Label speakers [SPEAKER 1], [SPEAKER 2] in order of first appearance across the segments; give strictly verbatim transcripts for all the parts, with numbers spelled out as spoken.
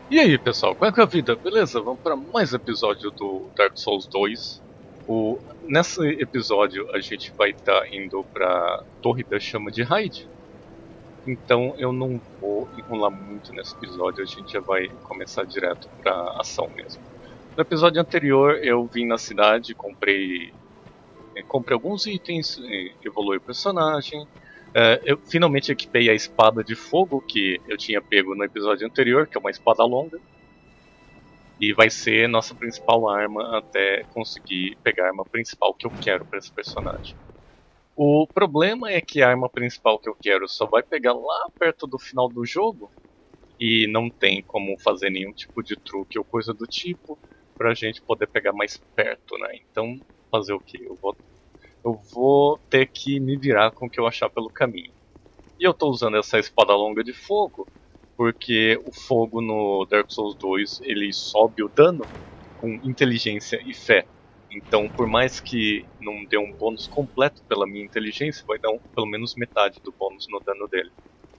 [SPEAKER 1] E aí, pessoal, como é que é a vida? Beleza? Vamos para mais episódio do Dark Souls dois. O... Nesse episódio a gente vai estar indo para Torre da Chama de Hyde. Então eu não vou enrolar muito nesse episódio, a gente já vai começar direto para ação mesmo. No episódio anterior eu vim na cidade, comprei, eh, comprei alguns itens, eh, evoluí o personagem. Eh, eu finalmente equipei a espada de fogo que eu tinha pego no episódio anterior, que é uma espada longa. E vai ser nossa principal arma até conseguir pegar a arma principal que eu quero para esse personagem. O problema é que a arma principal que eu quero só vai pegar lá perto do final do jogo e não tem como fazer nenhum tipo de truque ou coisa do tipo pra gente poder pegar mais perto, né? Então, fazer o que? Eu vou, eu vou ter que me virar com o que eu achar pelo caminho. E eu tô usando essa espada longa de fogo porque o fogo no Dark Souls dois ele sobe o dano com inteligência e fé. Então, por mais que não dê um bônus completo pela minha inteligência, vai dar um, pelo menos metade do bônus no dano dele.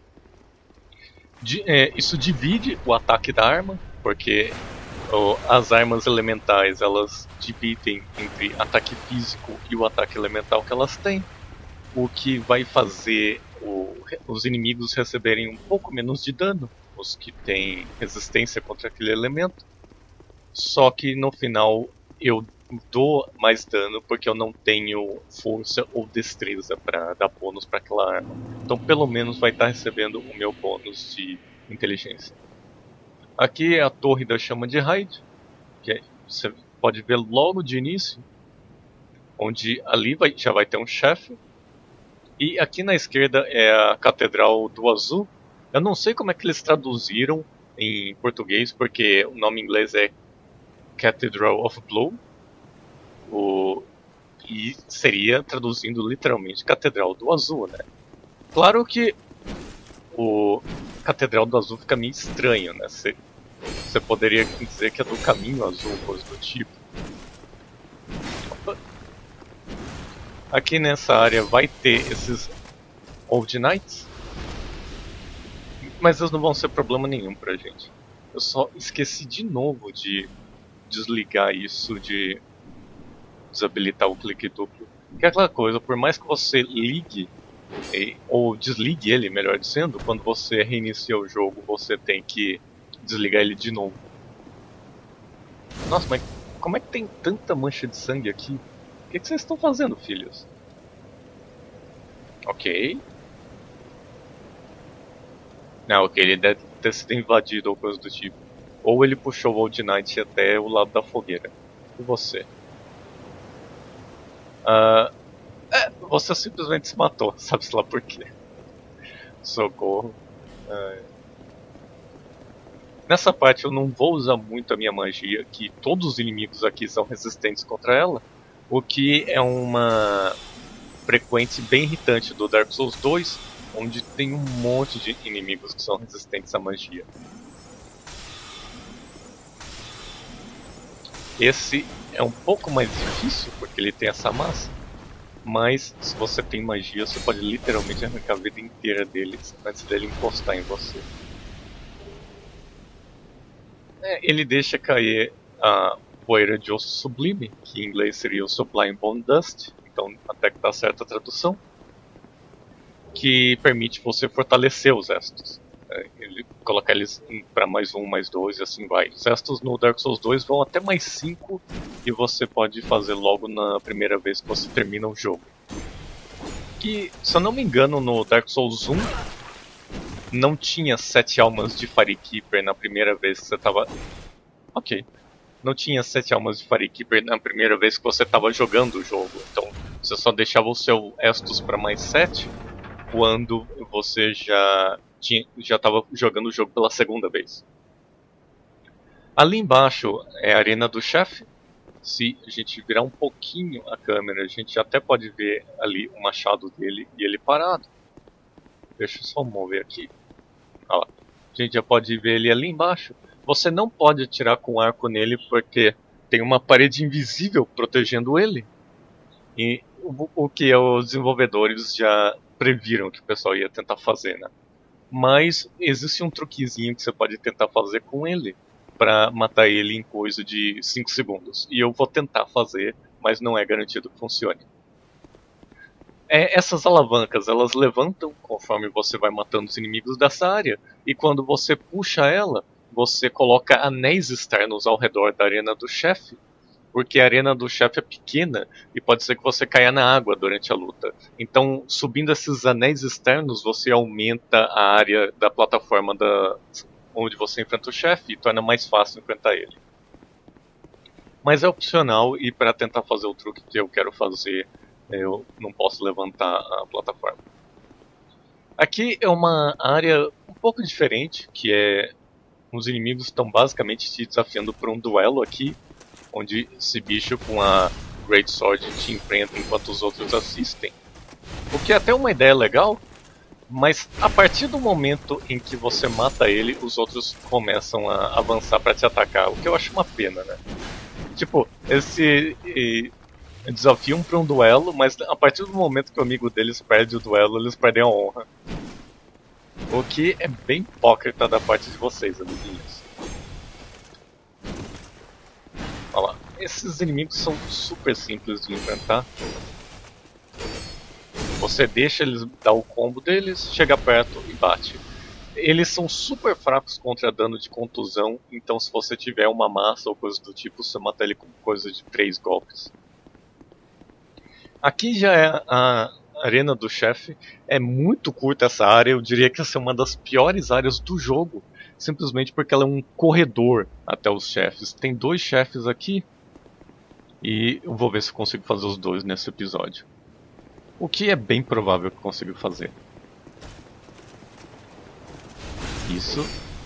[SPEAKER 1] De, é, isso divide o ataque da arma, porque oh, as armas elementais elas dividem entre ataque físico e o ataque elemental que elas têm, o que vai fazer o, os inimigos receberem um pouco menos de dano, os que têm resistência contra aquele elemento. Só que no final eu dou mais dano porque eu não tenho força ou destreza para dar bônus para aquela arma. Então pelo menos vai estar recebendo o meu bônus de inteligência. Aqui é a Torre da Chama de Hyde, que é, você pode ver logo de início, onde ali vai, já vai ter um chefe. E aqui na esquerda é a Catedral do Azul. Eu não sei como é que eles traduziram em português, porque o nome em inglês é Cathedral of Blue, o, e seria traduzindo literalmente Catedral do Azul, né? Claro que o Catedral do Azul fica meio estranho, né? Você poderia dizer que é do Caminho Azul, coisa do tipo. Opa. Aqui nessa área vai ter esses Old Knights, mas eles não vão ser problema nenhum pra gente. Eu só esqueci de novo de desligar isso de desabilitar o clique duplo. Que é aquela coisa, por mais que você ligue, ou desligue ele, melhor dizendo, quando você reinicia o jogo, você tem que desligar ele de novo. Nossa, mas como é que tem tanta mancha de sangue aqui? O que, que vocês estão fazendo, filhos? Ok. Não, ok, ele deve ter sido invadido ou coisa do tipo. Ou ele puxou o Old Knight até o lado da fogueira. E você? Uh, é, você simplesmente se matou, sabe-se lá por quê. Socorro. Uh, nessa parte eu não vou usar muito a minha magia, que todos os inimigos aqui são resistentes contra ela, o que é uma frequência bem irritante do Dark Souls dois, onde tem um monte de inimigos que são resistentes à magia. Esse é um pouco mais difícil, porque ele tem essa massa, mas se você tem magia, você pode literalmente arrancar a vida inteira deles antes dele encostar em você. É, ele deixa cair a poeira de osso sublime, que em inglês seria o Sublime Bone Dust, então até que tá certa a tradução, que permite você fortalecer os Estus. É, ele colocar eles para mais um, mais dois e assim vai. Os Estus no Dark Souls dois vão até mais cinco e você pode fazer logo na primeira vez que você termina o jogo. Que, se eu não me engano, no Dark Souls um não tinha sete almas de Firekeeper na primeira vez que você tava... Ok. Não tinha sete almas de Firekeeper na primeira vez que você tava jogando o jogo. Então, você só deixava o seu Estus para mais sete quando você já tinha, já estava jogando o jogo pela segunda vez. Ali embaixo é a arena do chefe. Se a gente virar um pouquinho a câmera, a gente até pode ver ali o machado dele e ele parado. Deixa eu só mover aqui. Olha lá. A gente já pode ver ele ali embaixo. Você não pode atirar com arco nele porque tem uma parede invisível protegendo ele. E o, o que os desenvolvedores já previram que o pessoal ia tentar fazer, né? mas existe um truquezinho que você pode tentar fazer com ele para matar ele em coisa de cinco segundos. E eu vou tentar fazer, mas não é garantido que funcione. É, essas alavancas, elas levantam conforme você vai matando os inimigos dessa área, e quando você puxa ela, você coloca anéis externos ao redor da arena do chefe, porque a arena do chefe é pequena e pode ser que você caia na água durante a luta. Então, subindo esses anéis externos, você aumenta a área da plataforma da... onde você enfrenta o chefe e torna mais fácil enfrentar ele. Mas é opcional, e para tentar fazer o truque que eu quero fazer, eu não posso levantar a plataforma. Aqui é uma área um pouco diferente, que é... os inimigos estão basicamente te desafiando por um duelo aqui, onde esse bicho com a Great Sword te enfrenta enquanto os outros assistem. O que é até uma ideia legal, mas a partir do momento em que você mata ele, os outros começam a avançar para te atacar, o que eu acho uma pena, né? Tipo, esse e, desafiam para um duelo, mas a partir do momento que o amigo deles perde o duelo, eles perdem a honra. O que é bem hipócrita da parte de vocês, amiguinhos. Olha lá, esses inimigos são super simples de enfrentar. Você deixa eles dar o combo deles, chega perto e bate. Eles são super fracos contra dano de contusão, então se você tiver uma massa ou coisa do tipo, você mata ele com coisa de três golpes. Aqui já é a arena do chefe, é muito curta essa área, eu diria que essa é uma das piores áreas do jogo, simplesmente porque ela é um corredor até os chefes. Tem dois chefes aqui, e eu vou ver se eu consigo fazer os dois nesse episódio. O que é bem provável que eu consiga fazer. Isso.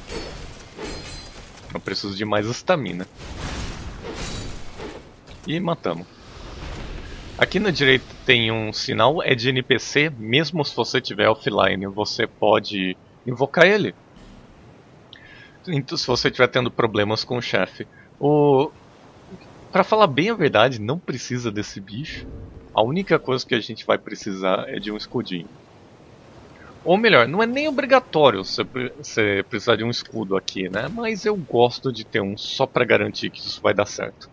[SPEAKER 1] Eu preciso de mais estamina. E matamos. Aqui na direita tem um sinal, é de N P C, mesmo se você estiver offline, você pode invocar ele. Então, se você estiver tendo problemas com o chefe. O... Pra falar bem a verdade, não precisa desse bicho. A única coisa que a gente vai precisar é de um escudinho. Ou melhor, não é nem obrigatório você precisar de um escudo aqui, né? Mas eu gosto de ter um só pra garantir que isso vai dar certo.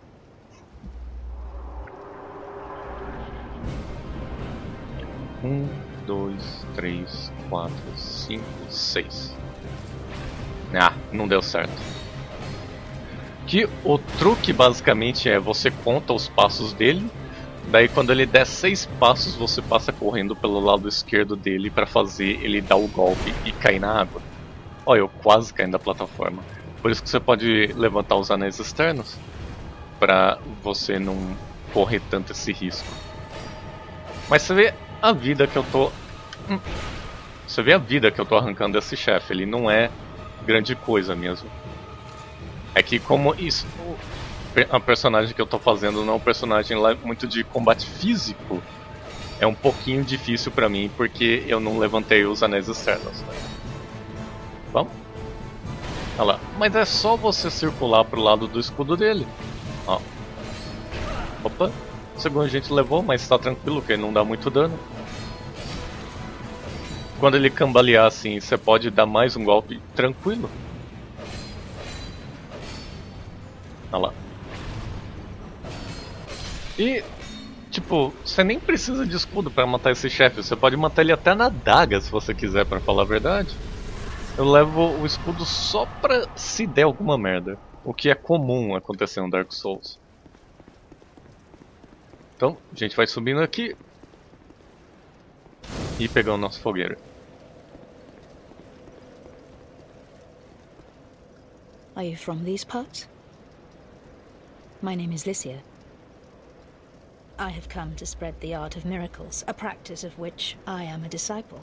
[SPEAKER 1] Um, dois, três, quatro, cinco, seis. Ah, não deu certo. Que o truque basicamente é você conta os passos dele, daí quando ele der seis passos você passa correndo pelo lado esquerdo dele para fazer ele dar o golpe e cair na água. Olha, eu quase caí da plataforma. Por isso que você pode levantar os anéis externos para você não correr tanto esse risco. Mas você vê a vida que eu tô... Você vê a vida que eu tô arrancando desse chefe, ele não é grande coisa mesmo. É que como isso, a personagem que eu tô fazendo não é um personagem lá muito de combate físico, é um pouquinho difícil pra mim porque eu não levantei os anéis externos, né? Vamos? Olha lá, mas é só você circular pro lado do escudo dele. Ó. Opa, o segundo a gente levou, mas tá tranquilo que ele não dá muito dano. Quando ele cambalear assim, você pode dar mais um golpe tranquilo. Olha lá. E, tipo, você nem precisa de escudo pra matar esse chefe. Você pode matar ele até na adaga, se você quiser, pra falar a verdade. Eu levo o escudo só pra se der alguma merda. O que é comum acontecer no Dark Souls. Então, a gente vai subindo aqui. E pegando o nosso fogueiro.
[SPEAKER 2] Are you from these parts? My name is Lycia. I have come to spread the art of miracles, a practice of which I am a disciple.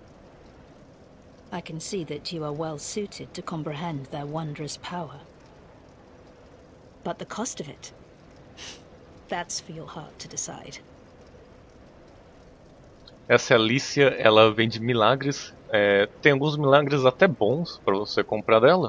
[SPEAKER 2] I can see that you are well suited to comprehend their wondrous power. But the cost of it, that's for your heart to decide.
[SPEAKER 1] Essa Alicia, ela vende milagres. É, tem alguns milagres até bons para você comprar dela.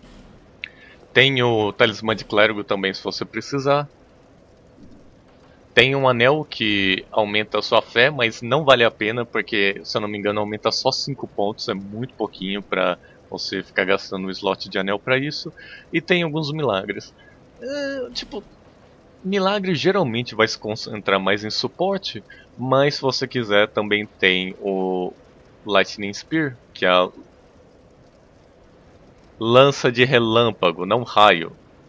[SPEAKER 1] Tem o talismã de clérigo também, se você precisar. Tem um anel que aumenta a sua fé, mas não vale a pena, porque, se eu não me engano, aumenta só cinco pontos, é muito pouquinho pra você ficar gastando um slot de anel pra isso. E tem alguns milagres. É, tipo, milagre geralmente vai se concentrar mais em suporte, mas se você quiser também tem o Lightning Spear, que é a lança de relâmpago, não raio.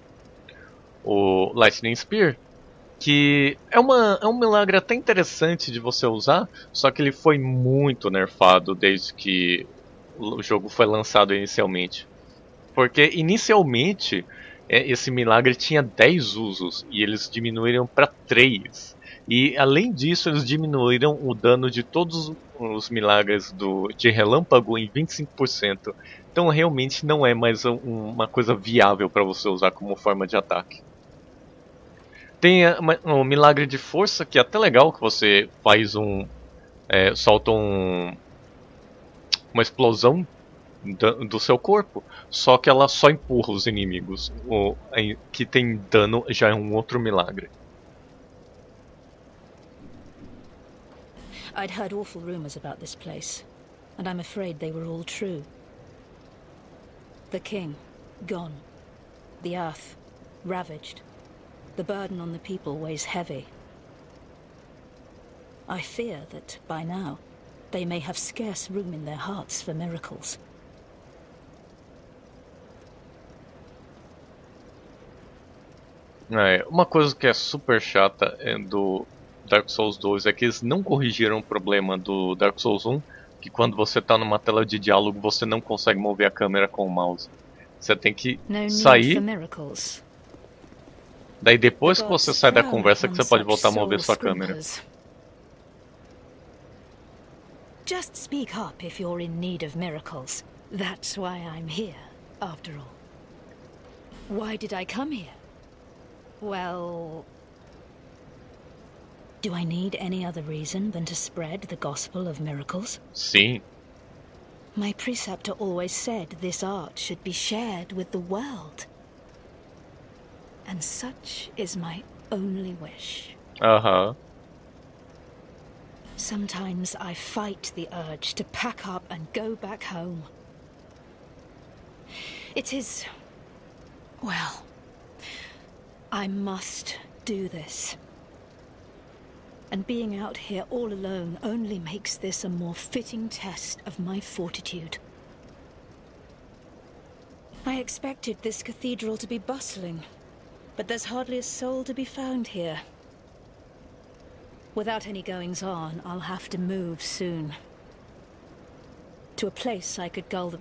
[SPEAKER 1] O Lightning Spear, que é, uma, é um milagre até interessante de você usar, só que ele foi muito nerfado desde que o jogo foi lançado inicialmente. Porque inicialmente esse milagre tinha dez usos e eles diminuíram para três. E além disso, eles diminuíram o dano de todos os milagres do, de relâmpago em vinte e cinco por cento. Então realmente não é mais um, uma coisa viável para você usar como forma de ataque. Tem o milagre de força, que é até legal, que você faz um. É, solta um, uma explosão do seu corpo, só que ela só empurra os inimigos. O que tem dano já é um outro milagre.
[SPEAKER 2] I'd heard awful rumors about this place, and I'm afraid they were all true. The king, gone. The earth, ravaged. The burden on the people weighs heavy. I fear that, by now, they may have scarce room in their hearts for miracles.
[SPEAKER 1] É, uma coisa que é super chata do Dark Souls dois é que eles não corrigiram o problema do Dark Souls um, que quando você está numa tela de diálogo você não consegue mover a câmera com o mouse. Você tem que sair, daí depois que você sai da conversa que você pode voltar a mover sua câmera.
[SPEAKER 2] Just speak up if you're in need of miracles. That's why I'm here, after all. Why did I come here? Well, do I need any other reason than to spread the gospel of miracles?
[SPEAKER 1] Sim.
[SPEAKER 2] My preceptor always said this art should be shared with the world. And such is my only wish.
[SPEAKER 1] Uh-huh.
[SPEAKER 2] Sometimes I fight the urge to pack up and go back home. It is... well... I must do this. And being out here all alone only makes this a more fitting test of my fortitude. I expected this cathedral to be bustling, but there's hardly a soul to be found here. Without any goings-on, I'll have to move soon. To a place I could gull the...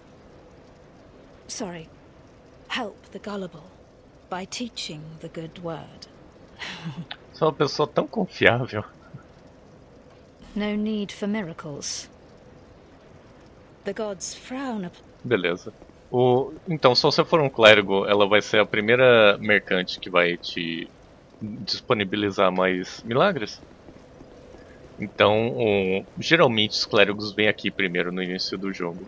[SPEAKER 2] Sorry. Help the gullible. By teaching the good word.
[SPEAKER 1] Sou uma pessoa tão confiável.
[SPEAKER 2] No need for miracles. The gods frown upon...
[SPEAKER 1] Beleza. O... Então, se você for um clérigo, ela vai ser a primeira mercante que vai te disponibilizar mais milagres. Então, o... geralmente os clérigos vêm aqui primeiro no início do jogo.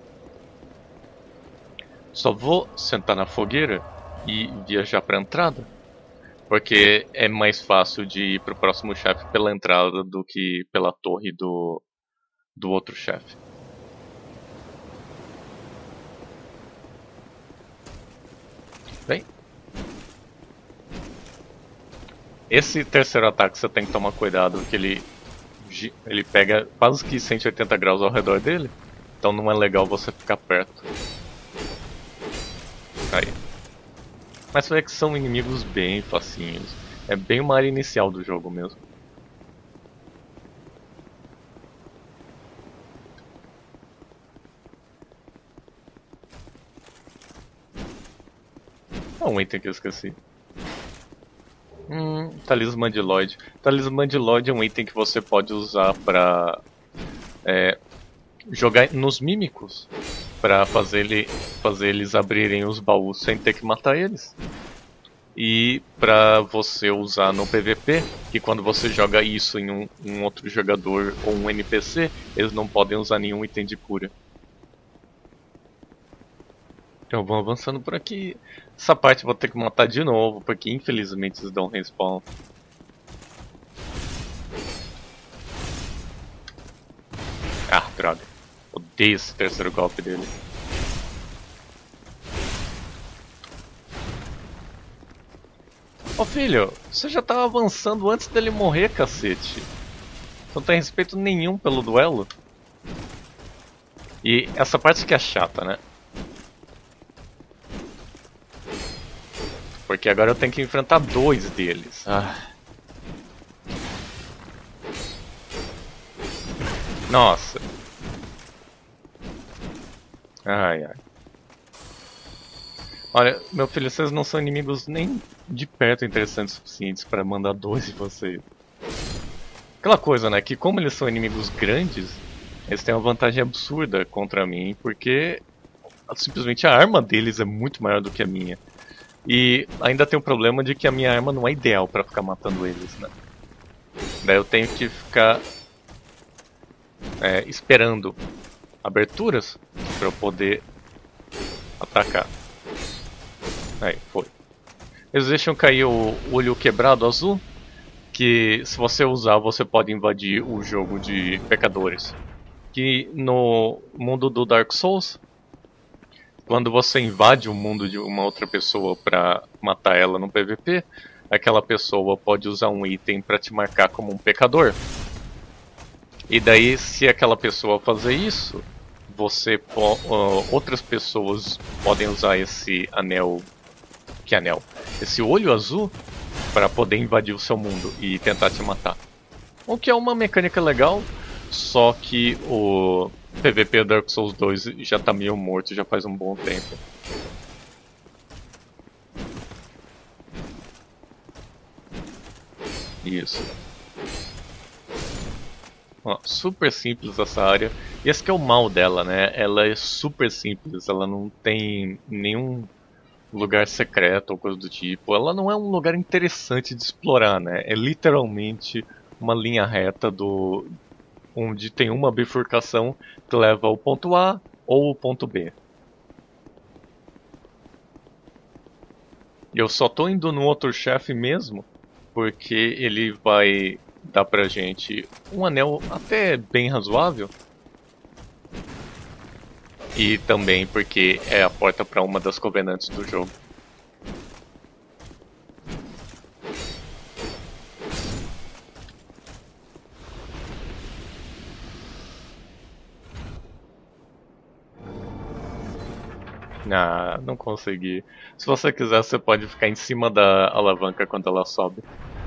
[SPEAKER 1] Só vou sentar na fogueira e viajar para a entrada, porque é mais fácil de ir para o próximo chefe pela entrada do que pela torre do, do outro chefe. Bem, esse terceiro ataque você tem que tomar cuidado, que ele, ele pega quase que cento e oitenta graus ao redor dele, então não é legal você ficar perto. Aí. Mas você vê que são inimigos bem facinhos. É bem uma área inicial do jogo mesmo. Ah, um item que eu esqueci. Hum, Talismã de Lloyd. Talismã de Lloyd é um item que você pode usar pra é, jogar nos mímicos. Pra fazer, ele, fazer eles abrirem os baús sem ter que matar eles. E pra você usar no P V P, que quando você joga isso em um, um outro jogador ou um N P C, eles não podem usar nenhum item de cura. Então vamos avançando por aqui. Essa parte eu vou ter que matar de novo, porque infelizmente eles dão respawn. Esse terceiro golpe dele. Ô filho, você já tava avançando antes dele morrer, cacete. Você não tem respeito nenhum pelo duelo. E essa parte que é chata, né? Porque agora eu tenho que enfrentar dois deles. Ah. Nossa. Ai, ai. Olha, meu filho, vocês não são inimigos nem de perto interessantes o suficientes para mandar dois de vocês. Aquela coisa, né? Que como eles são inimigos grandes, eles têm uma vantagem absurda contra mim, porque simplesmente a arma deles é muito maior do que a minha. E ainda tem o problema de que a minha arma não é ideal para ficar matando eles, né? Daí eu tenho que ficar é, esperando aberturas para eu poder atacar. Aí, foi. Eles deixam cair o olho quebrado azul, que se você usar você pode invadir o jogo de pecadores. Que no mundo do Dark Souls, quando você invade o mundo de uma outra pessoa para matar ela no P V P, aquela pessoa pode usar um item para te marcar como um pecador. E daí, se aquela pessoa fazer isso, você po uh, outras pessoas podem usar esse anel, que anel? Esse olho azul para poder invadir o seu mundo e tentar te matar. O que é uma mecânica legal, só que o P V P Dark Souls dois já tá meio morto já faz um bom tempo. Isso. Ó, super simples essa área. E esse que é o mal dela, né? Ela é super simples, ela não tem nenhum lugar secreto ou coisa do tipo. Ela não é um lugar interessante de explorar, né? É literalmente uma linha reta do onde tem uma bifurcação que leva ao ponto A ou ao ponto B. E eu só tô indo no outro chefe mesmo porque ele vai dar pra gente um anel até bem razoável. E também porque é a porta para uma das covenantes do jogo. Ah, não consegui. Se você quiser, você pode ficar em cima da alavanca quando ela sobe.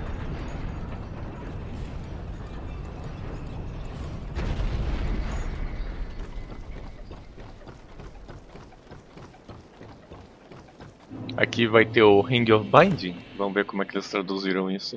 [SPEAKER 1] Aqui vai ter o Ring of Binding. Vamos ver como é que eles traduziram isso.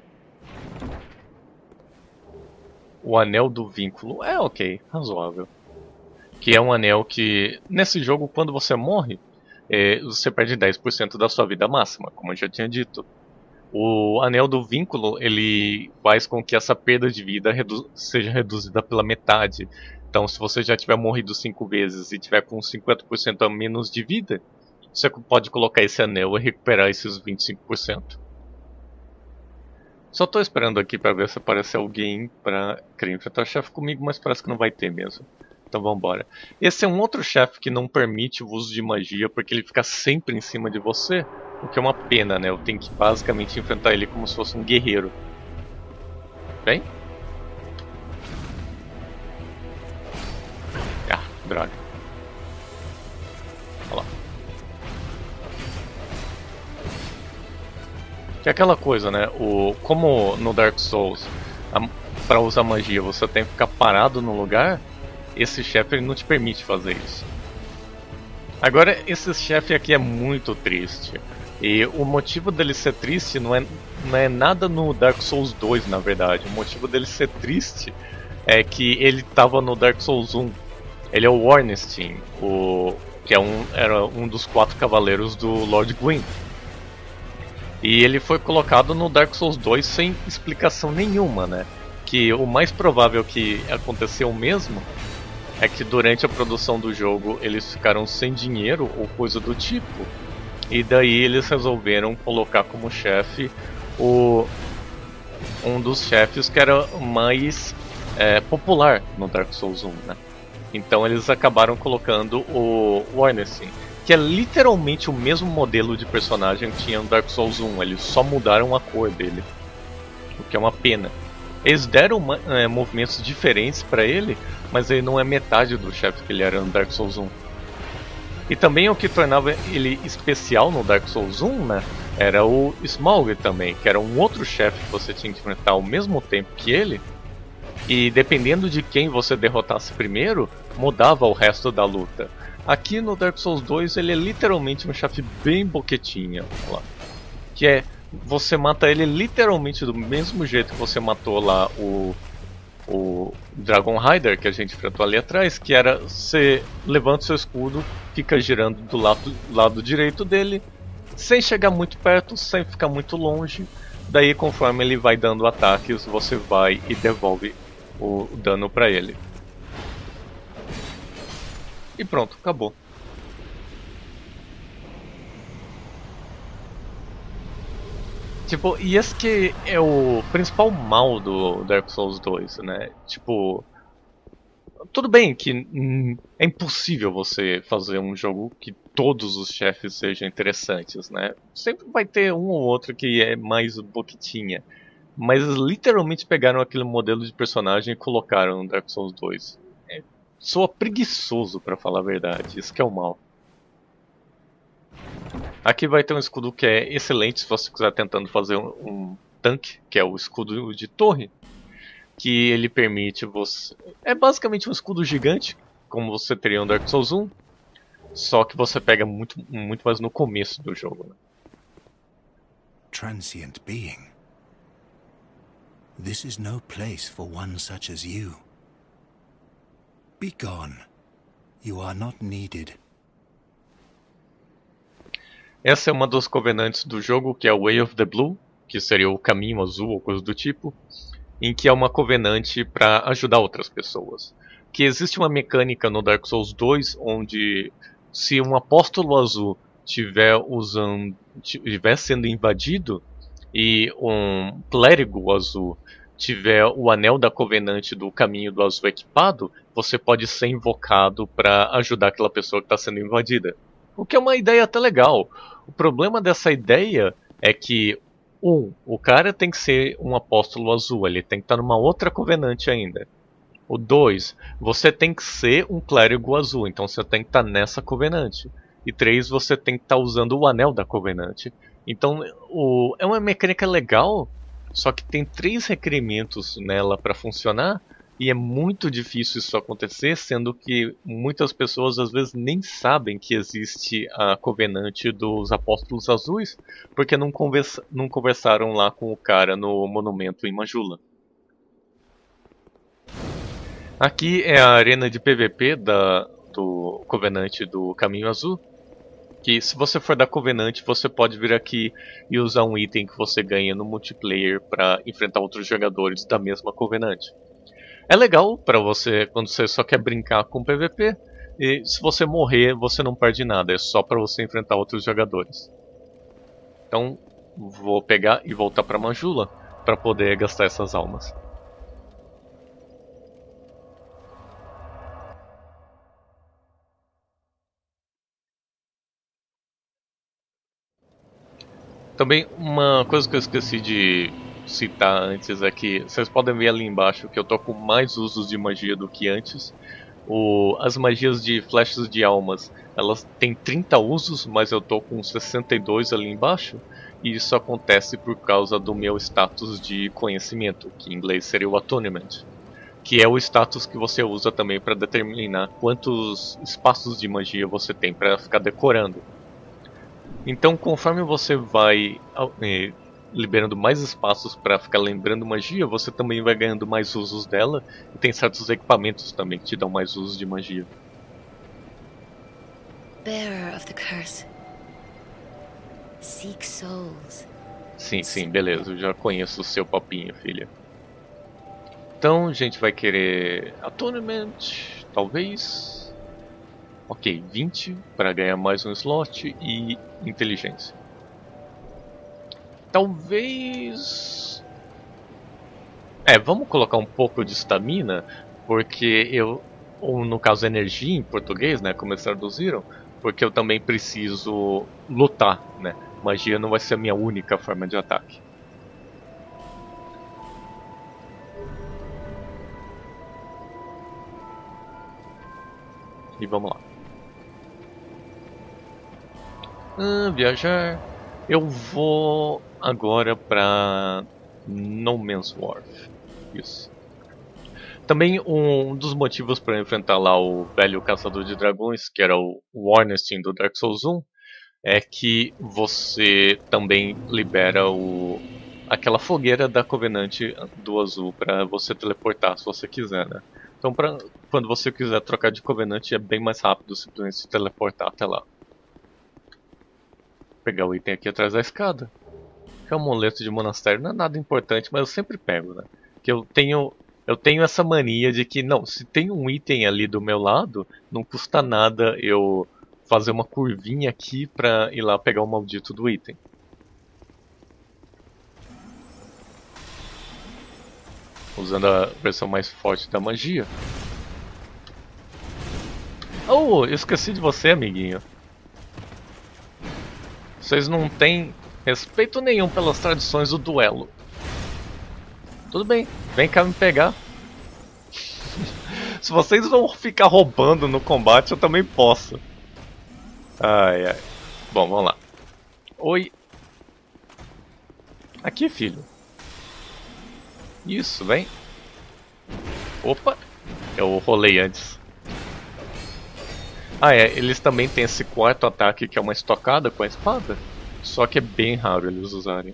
[SPEAKER 1] O Anel do Vínculo. É ok, razoável. Que é um anel que, nesse jogo, quando você morre, é, você perde dez por cento da sua vida máxima, como eu já tinha dito. O Anel do Vínculo, ele faz com que essa perda de vida redu seja reduzida pela metade. Então, se você já tiver morrido cinco vezes e tiver com cinquenta por cento a menos de vida, você pode colocar esse anel e recuperar esses vinte e cinco por cento. Só tô esperando aqui pra ver se aparece alguém pra querer enfrentar o chefe comigo, mas parece que não vai ter mesmo. Então vambora. Esse é um outro chefe que não permite o uso de magia, porque ele fica sempre em cima de você, o que é uma pena, né? Eu tenho que basicamente enfrentar ele como se fosse um guerreiro. Vem? Ah, droga. Olha lá. Que é aquela coisa, né? O, como no Dark Souls, para usar magia você tem que ficar parado no lugar, esse chefe ele não te permite fazer isso. Agora, esse chefe aqui é muito triste. E o motivo dele ser triste não é, não é nada no Dark Souls dois, na verdade. O motivo dele ser triste é que ele estava no Dark Souls um. Ele é o Ornstein, o, que é um, era um dos quatro cavaleiros do Lord Gwyn. E ele foi colocado no Dark Souls dois sem explicação nenhuma, né? Que o mais provável que aconteceu mesmo é que durante a produção do jogo eles ficaram sem dinheiro ou coisa do tipo. E daí eles resolveram colocar como chefe o um dos chefes que era mais é, popular no Dark Souls um, né? Então eles acabaram colocando o Ornstein, que é literalmente o mesmo modelo de personagem que tinha no Dark Souls um, eles só mudaram a cor dele, o que é uma pena. Eles deram é, movimentos diferentes para ele, mas ele não é metade do chefe que ele era no Dark Souls um. E também o que tornava ele especial no Dark Souls um, né, era o Smaug também, que era um outro chefe que você tinha que enfrentar ao mesmo tempo que ele. E dependendo de quem você derrotasse primeiro, mudava o resto da luta. Aqui no Dark Souls dois ele é literalmente um chefe bem boquetinha, lá, que é, você mata ele literalmente do mesmo jeito que você matou lá o, o Dragon Rider que a gente enfrentou ali atrás, que era, você levanta seu escudo, fica girando do lado, lado direito dele, sem chegar muito perto, sem ficar muito longe, daí conforme ele vai dando ataques, você vai e devolve o dano pra ele. E pronto, acabou. Tipo, e esse que é o principal mal do Dark Souls dois, né? Tipo, tudo bem que hum, é impossível você fazer um jogo que todos os chefes sejam interessantes, né? Sempre vai ter um ou outro que é mais boquitinha. Mas eles literalmente pegaram aquele modelo de personagem e colocaram no Dark Souls dois. É, soa preguiçoso, pra falar a verdade, isso que é o mal. Aqui vai ter um escudo que é excelente se você quiser tentando fazer um, um tanque, que é o escudo de torre, que ele permite você... É basicamente um escudo gigante, como você teria no Dark Souls um, só que você pega muito, muito mais no começo do jogo, né?
[SPEAKER 3] Transient being. This is no place for one such as you. Be gone. You are not needed.
[SPEAKER 1] Essa é uma dos covenantes do jogo, que é o Way of the Blue, que seria o caminho azul ou coisa do tipo, em que é uma covenante para ajudar outras pessoas. Que existe uma mecânica no Dark Souls dois onde se um apóstolo azul tiver usando, tiver sendo invadido e um clérigo azul tiver o anel da covenante do caminho do azul equipado, você pode ser invocado para ajudar aquela pessoa que está sendo invadida. O que é uma ideia até legal. O problema dessa ideia é que, um, o cara tem que ser um apóstolo azul, ele tem que estar numa outra covenante ainda. O dois, você tem que ser um clérigo azul, então você tem que estar nessa covenante. E três, você tem que estar usando o anel da covenante. Então, o, é uma mecânica legal, só que tem três requerimentos nela para funcionar, e é muito difícil isso acontecer, sendo que muitas pessoas às vezes nem sabem que existe a covenante dos apóstolos azuis, porque não, conversa, não conversaram lá com o cara no monumento em Majula. Aqui é a arena de P V P da, do Covenante do Caminho Azul, que se você for da Covenante, você pode vir aqui e usar um item que você ganha no multiplayer para enfrentar outros jogadores da mesma Covenante. É legal para você quando você só quer brincar com P V P, e se você morrer você não perde nada, é só para você enfrentar outros jogadores. Então vou pegar e voltar para Majula para poder gastar essas almas. Também uma coisa que eu esqueci de citar antes é que vocês podem ver ali embaixo que eu tô com mais usos de magia do que antes. O, as magias de flechas de almas, elas têm trinta usos, mas eu tô com sessenta e dois ali embaixo. E isso acontece por causa do meu status de conhecimento, que em inglês seria o Attunement, que é o status que você usa também para determinar quantos espaços de magia você tem para ficar decorando. Então, conforme você vai eh, liberando mais espaços para ficar lembrando magia, você também vai ganhando mais usos dela. E tem certos equipamentos também que te dão mais usos de magia.
[SPEAKER 4] Bearer of the curse. Seek souls.
[SPEAKER 1] Sim, sim, beleza. Eu já conheço o seu papinho, filha. Então, a gente vai querer Attunement, talvez. Ok, vinte para ganhar mais um slot e inteligência. Talvez... É, vamos colocar um pouco de estamina, porque eu ou no caso energia em português, né, como eles traduziram, porque eu também preciso lutar, né? Magia não vai ser a minha única forma de ataque. E vamos lá. Ah, viajar. Eu vou agora para No Man's Wharf. Isso. Também um dos motivos para enfrentar lá o velho caçador de dragões, que era o Ornstein do Dark Souls um, é que você também libera o aquela fogueira da Covenant do Azul para você teleportar se você quiser, né? Então, pra, quando você quiser trocar de Covenant, é bem mais rápido simplesmente se teleportar até lá. Vou pegar o item aqui atrás da escada. Que é um amuleto de monastério, não é nada importante, mas eu sempre pego, né? Que eu tenho, eu tenho essa mania de que, não, se tem um item ali do meu lado, não custa nada eu fazer uma curvinha aqui pra ir lá pegar o maldito do item. Usando a versão mais forte da magia. Oh, eu esqueci de você, amiguinho. Vocês não têm respeito nenhum pelas tradições do duelo. Tudo bem, vem cá me pegar. Se vocês vão ficar roubando no combate, eu também posso. Ai, ai. Bom, vamos lá. Oi. Aqui, filho. Isso, vem. Opa. Eu rolei antes. Ah, é. Eles também têm esse quarto ataque que é uma estocada com a espada. Só que é bem raro eles usarem.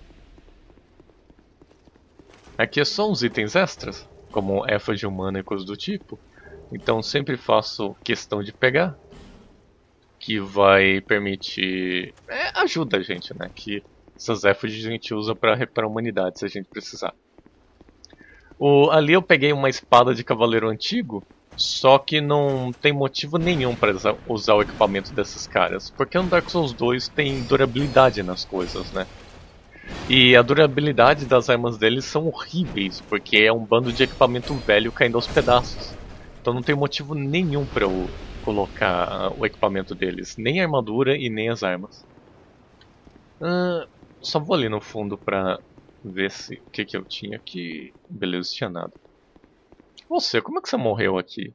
[SPEAKER 1] Aqui é só uns itens extras, como éfage humana e coisas do tipo. Então sempre faço questão de pegar. Que vai permitir... É, ajuda a gente, né? Que essas éfages a gente usa para reparar a humanidade se a gente precisar. O, ali eu peguei uma espada de cavaleiro antigo. Só que não tem motivo nenhum para usar o equipamento desses caras. Porque no Dark Souls dois tem durabilidade nas coisas, né? E a durabilidade das armas deles são horríveis, porque é um bando de equipamento velho caindo aos pedaços. Então não tem motivo nenhum para eu colocar o equipamento deles, nem a armadura e nem as armas. Uh, só vou ali no fundo pra ver se o que, que eu tinha aqui. Beleza, não tinha nada. Você, como é que você morreu aqui?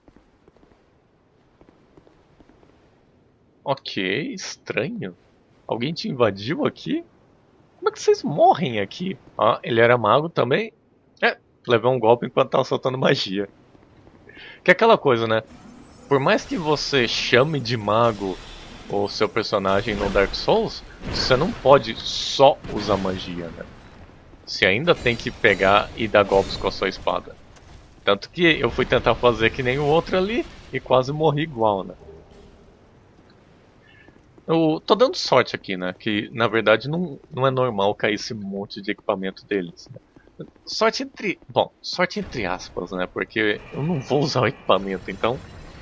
[SPEAKER 1] Ok, estranho. Alguém te invadiu aqui? Como é que vocês morrem aqui? Ah, ele era mago também? É, levou um golpe enquanto tava soltando magia. Que é aquela coisa, né? Por mais que você chame de mago o seu personagem no Dark Souls, você não pode só usar magia, né? Você ainda tem que pegar e dar golpes com a sua espada. Tanto que eu fui tentar fazer que nem o outro ali e quase morri igual, né? Eu tô dando sorte aqui, né? Que na verdade não, não é normal cair esse monte de equipamento deles, né? Sorte entre... Bom, sorte entre aspas, né? Porque eu não vou usar o equipamento, então...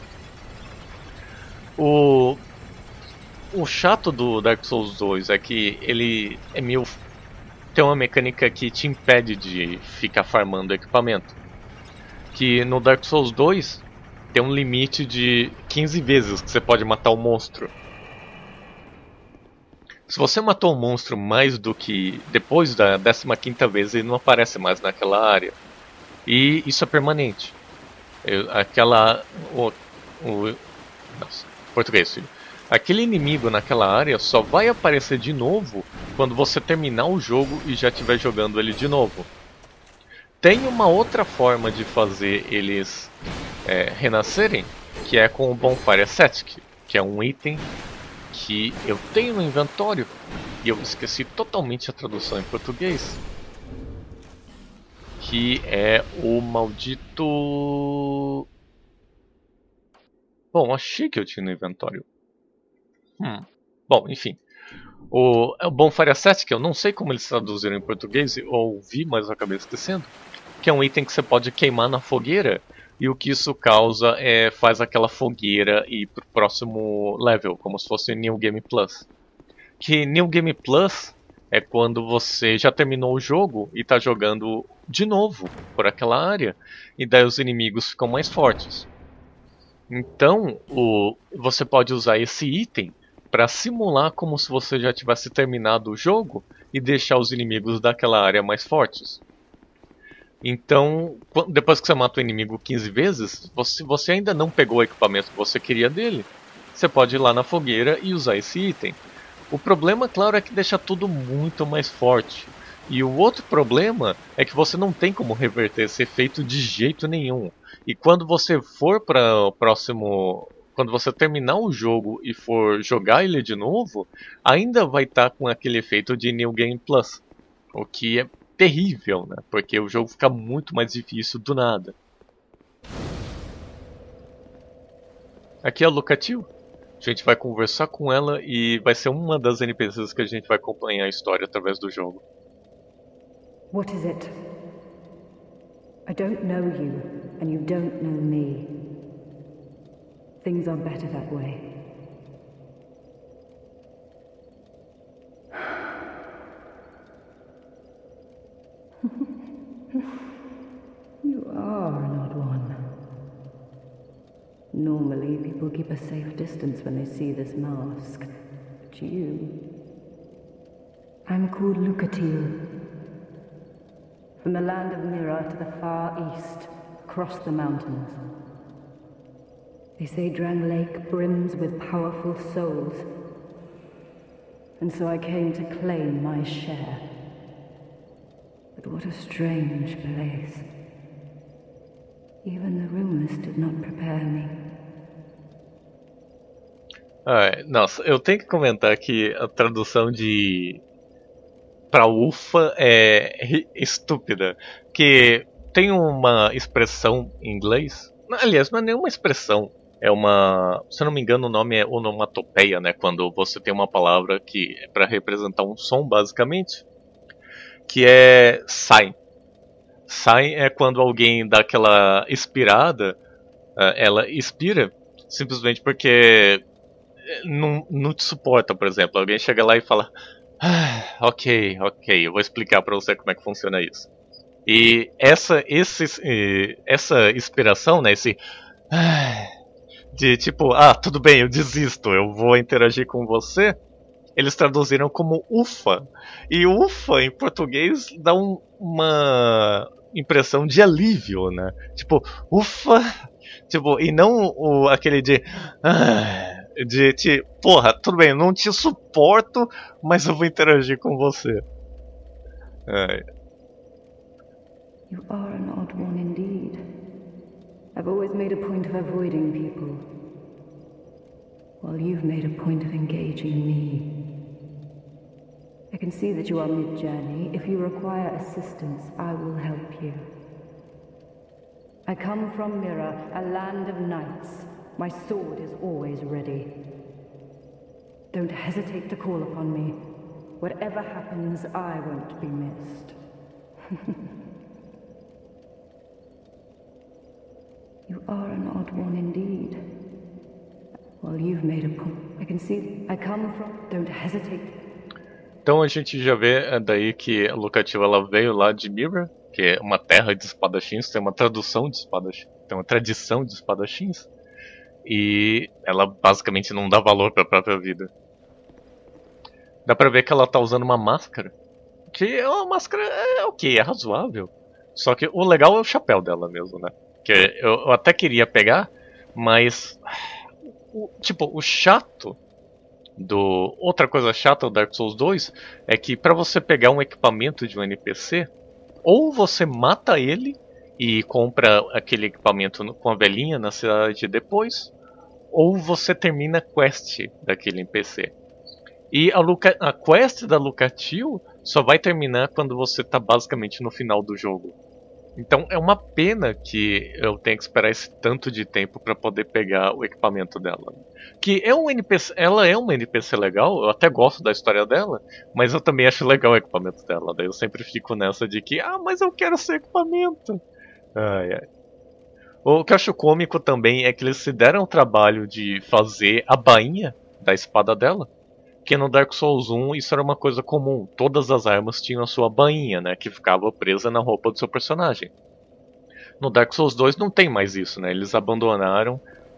[SPEAKER 1] O... O chato do Dark Souls dois é que ele é meio... Tem uma mecânica que te impede de ficar farmando equipamento. Que no Dark Souls dois tem um limite de quinze vezes que você pode matar o monstro. Se você matou um monstro mais do que depois da décima quinta vez, ele não aparece mais naquela área. E isso é permanente. Eu, aquela... O, o, nossa, português, filho. Aquele inimigo naquela área só vai aparecer de novo quando você terminar o jogo e já estiver jogando ele de novo. Tem uma outra forma de fazer eles é, renascerem, que é com o Bonfire Ascetic, que é um item que eu tenho no inventório e eu esqueci totalmente a tradução em português, que é o maldito... Bom, achei que eu tinha no inventório. Hum. Bom, enfim. O, o Bonfire Ascetic, eu não sei como eles traduziram em português, eu ouvi, mas eu acabei esquecendo. Que é um item que você pode queimar na fogueira, e o que isso causa é faz aquela fogueira ir pro próximo level, como se fosse New Game Plus. Que New Game Plus é quando você já terminou o jogo e está jogando de novo por aquela área, e daí os inimigos ficam mais fortes. Então, o, você pode usar esse item para simular como se você já tivesse terminado o jogo e deixar os inimigos daquela área mais fortes. Então, depois que você mata o inimigo quinze vezes, você, você ainda não pegou o equipamento que você queria dele. Você pode ir lá na fogueira e usar esse item. O problema, claro, é que deixa tudo muito mais forte. E o outro problema é que você não tem como reverter esse efeito de jeito nenhum. E quando você for para o próximo... Quando você terminar o jogo e for jogar ele de novo, ainda vai estar com aquele efeito de New Game Plus. O que é terrível, né? Porque o jogo fica muito mais difícil do nada. Aqui é a Lucatiel. A gente vai conversar com ela e vai ser uma das N P Cs que a gente vai acompanhar a história através do jogo.
[SPEAKER 5] What is it? I don't know you, and you don't know me. Things are better that way. You are an odd one. Normally, people keep a safe distance when they see this mask. But you... I'm called Lucatiel. From the land of Mira to the far east, across the mountains. They say Drang Lake brims with powerful souls. And so I came to claim my share. But what a strange place. Even the rumors did not prepare me.
[SPEAKER 1] Ah, nossa, eu tenho que comentar que a tradução de pra ufa é estúpida. Que tem uma expressão em inglês, aliás, não é nenhuma expressão, é uma, se eu não me engano o nome é onomatopeia, né? Quando você tem uma palavra que é para representar um som basicamente, que é sai. Sai é quando alguém dá aquela expirada, ela expira simplesmente porque não, não te suporta, por exemplo. Alguém chega lá e fala, ah, ok, ok, eu vou explicar pra você como é que funciona isso. E essa, esse, essa inspiração, né, esse de tipo, ah, tudo bem, eu desisto, eu vou interagir com você, eles traduziram como ufa. E ufa em português dá um, uma impressão de alívio, né? Tipo, ufa, tipo, e não o, aquele de ah, de te, porra, tudo bem, eu não te suporto, mas eu vou interagir com você. É.
[SPEAKER 5] You are an odd one indeed. I've always made a point of avoiding people, while you've made a point of engaging me. I can see that you are mid-journey. If you require assistance, I will help you. I come from Mira, a land of knights. My sword is always ready. Don't hesitate to call upon me. Whatever happens, I won't be missed. You are an odd one indeed. Well, you've made a point. I can see. I come from. Don't hesitate.
[SPEAKER 1] Então a gente já vê daí que a Lucatiel ela veio lá de Mira, que é uma terra de espadachins, tem uma tradução de espadachins, tem uma tradição de espadachins, e ela basicamente não dá valor para a própria vida. Dá pra ver que ela tá usando uma máscara, que é uma máscara é ok, é razoável, só que o legal é o chapéu dela mesmo, né? Que eu, eu até queria pegar, mas o, tipo, o chato do... Outra coisa chata do Dark Souls dois é que pra você pegar um equipamento de um N P C, ou você mata ele e compra aquele equipamento com a velhinha na cidade depois, ou você termina a quest daquele N P C. E a, Luca... a quest da Lucatiel só vai terminar quando você tá basicamente no final do jogo. Então é uma pena que eu tenha que esperar esse tanto de tempo para poder pegar o equipamento dela. Que é um N P C, ela é uma N P C legal, eu até gosto da história dela, mas eu também acho legal o equipamento dela. Daí eu sempre fico nessa de que, ah, mas eu quero ser equipamento. Ai, ai. O que eu acho cômico também é que eles se deram o trabalho de fazer a bainha da espada dela. Que no Dark Souls um isso era uma coisa comum. Todas as armas tinham a sua bainha, né, que ficava presa na roupa do seu personagem. No Dark Souls dois não tem mais isso, né? Eles abandonaram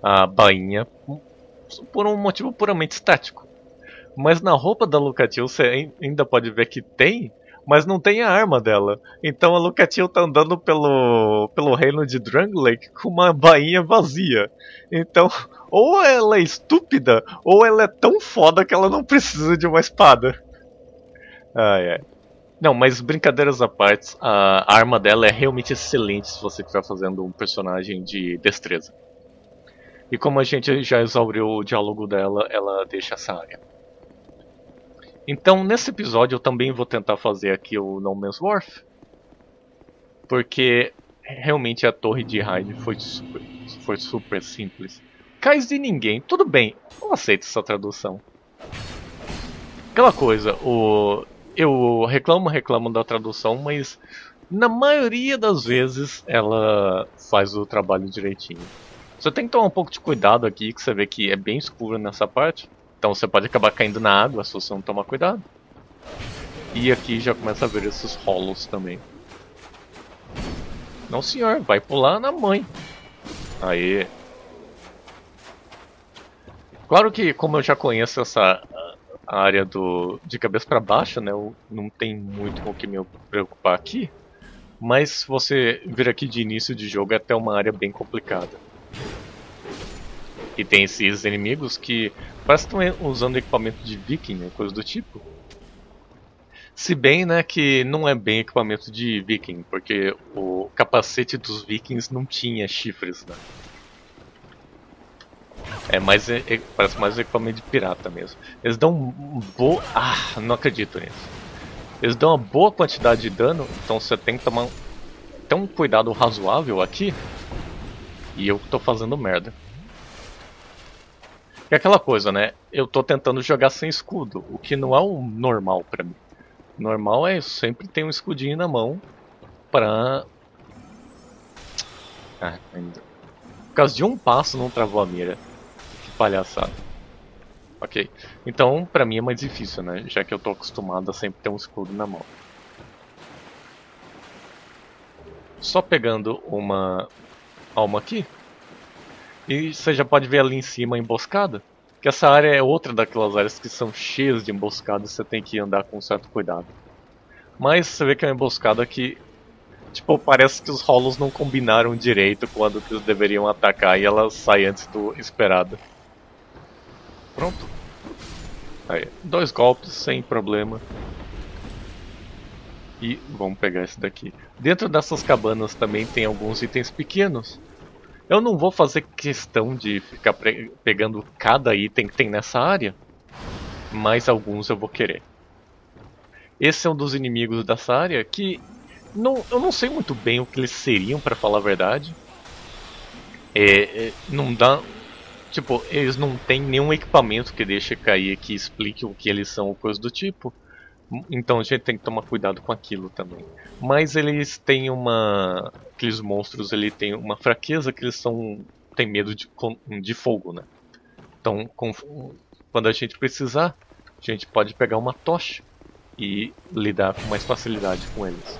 [SPEAKER 1] a bainha por um motivo puramente estético. Mas na roupa da Lucatiel você ainda pode ver que tem, mas não tem a arma dela. Então a Lucatiel tá andando pelo, pelo reino de Drangleic com uma bainha vazia. Então, ou ela é estúpida, ou ela é tão foda que ela não precisa de uma espada. Ai, ai. Não, mas brincadeiras à parte, a arma dela é realmente excelente se você estiver fazendo um personagem de destreza. E como a gente já exauriu o diálogo dela, ela deixa essa área. Então, nesse episódio eu também vou tentar fazer aqui o No Man's Wharf, porque realmente a torre de Hyde foi super, foi super simples. Cais de ninguém, tudo bem, eu aceito essa tradução. Aquela coisa, o, eu reclamo, reclamo da tradução, mas na maioria das vezes ela faz o trabalho direitinho. Você tem que tomar um pouco de cuidado aqui, que você vê que é bem escuro nessa parte. Então você pode acabar caindo na água se você não tomar cuidado. E aqui já começa a ver esses rolos também. Não senhor, vai pular na mãe. Aí. Claro que como eu já conheço essa área do, de cabeça para baixo, né, eu não tem muito com o que me preocupar aqui. Mas se você vir aqui de início de jogo é até uma área bem complicada. E tem esses inimigos que parece que estão usando equipamento de viking, coisa do tipo. Se bem, né, que não é bem equipamento de viking, porque o capacete dos vikings não tinha chifres, né? É mais, é, parece mais um equipamento de pirata mesmo. Eles dão um boa... Ah, não acredito nisso. Eles dão uma boa quantidade de dano, então você tem que tomar até um cuidado razoável aqui. E eu tô fazendo merda. É aquela coisa, né? Eu tô tentando jogar sem escudo, o que não é o normal pra mim. Normal é sempre ter um escudinho na mão pra... Ah, ainda... Por causa de um passo não travou a mira. Que palhaçada. Ok. Então, pra mim é mais difícil, né? Já que eu tô acostumado a sempre ter um escudo na mão. Só pegando uma alma aqui. E você já pode ver ali em cima a emboscada. Que essa área é outra daquelas áreas que são cheias de emboscadas. Você tem que andar com certo cuidado. Mas você vê que é uma emboscada que... Tipo, parece que os rolos não combinaram direito quando eles deveriam atacar. E ela sai antes do esperado. Pronto. Aí, dois golpes sem problema. E vamos pegar esse daqui. Dentro dessas cabanas também tem alguns itens pequenos. Eu não vou fazer questão de ficar pegando cada item que tem nessa área, mas alguns eu vou querer. Esse é um dos inimigos dessa área que não, eu não sei muito bem o que eles seriam, para falar a verdade. É, é, não dá, tipo, eles não têm nenhum equipamento que deixe cair que explique o que eles são ou coisa do tipo. Então a gente tem que tomar cuidado com aquilo também. Mas eles têm uma... Aqueles monstros, ele tem uma fraqueza que eles são... Tem medo de, de fogo, né? Então, com, quando a gente precisar, a gente pode pegar uma tocha e lidar com mais facilidade com eles.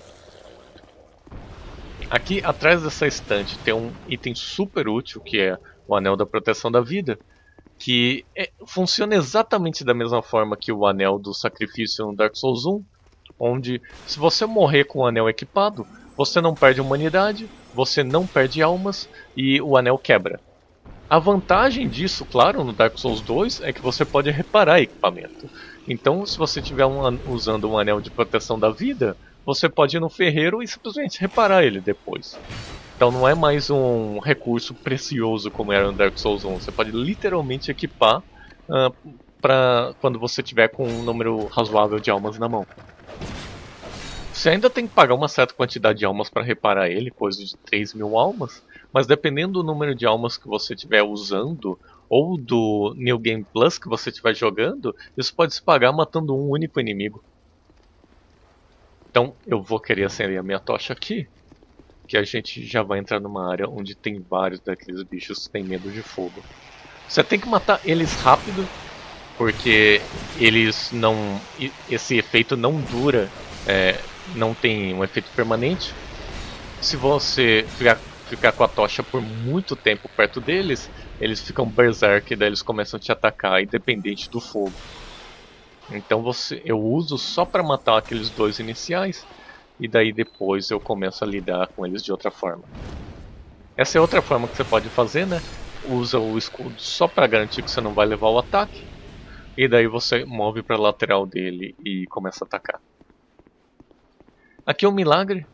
[SPEAKER 1] Aqui atrás dessa estante tem um item super útil, que é o Anel da Proteção da Vida. Que é, funciona exatamente da mesma forma que o Anel do Sacrifício no Dark Souls um, onde se você morrer com o anel equipado, você não perde humanidade, você não perde almas e o anel quebra. A vantagem disso, claro, no Dark Souls dois é que você pode reparar equipamento. Então, se você estiver um, usando um Anel de Proteção da Vida, você pode ir no ferreiro e simplesmente reparar ele depois. Então não é mais um recurso precioso como era no Dark Souls um. Você pode literalmente equipar uh, para quando você tiver com um número razoável de almas na mão. Você ainda tem que pagar uma certa quantidade de almas para reparar ele, coisa de três mil almas. Mas dependendo do número de almas que você estiver usando, ou do New Game Plus que você estiver jogando, isso pode se pagar matando um único inimigo. Então eu vou querer acender a minha tocha aqui. Que a gente já vai entrar numa área onde tem vários daqueles bichos que têm medo de fogo. Você tem que matar eles rápido, porque eles não... esse efeito não dura, é, não tem um efeito permanente. Se você ficar, ficar com a tocha por muito tempo perto deles, eles ficam berserk e daí eles começam a te atacar, independente do fogo. Então você, eu uso só para matar aqueles dois iniciais, e daí depois eu começo a lidar com eles de outra forma. Essa é outra forma que você pode fazer, né? Usa o escudo só para garantir que você não vai levar o ataque, e daí você move para a lateral dele e começa a atacar. Aqui é um milagre.